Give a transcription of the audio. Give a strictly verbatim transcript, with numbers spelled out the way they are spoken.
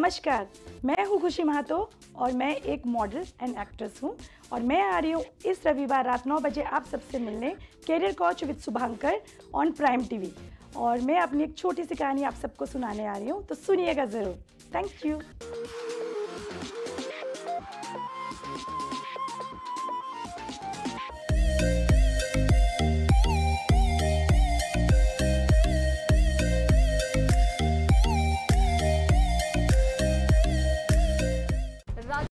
नमस्कार, मैं हूँ खुशी महतो और मैं एक मॉडल एंड एक्ट्रेस हूँ और मैं आ रही हूँ इस रविवार रात नौ बजे आप सबसे मिलने career couch with Shubhankar on prime TV. और मैं अपनी एक छोटी सी कहानी आप सबको सुनाने आ रही हूँ, तो सुनिएगा ज़रूर। Thank you.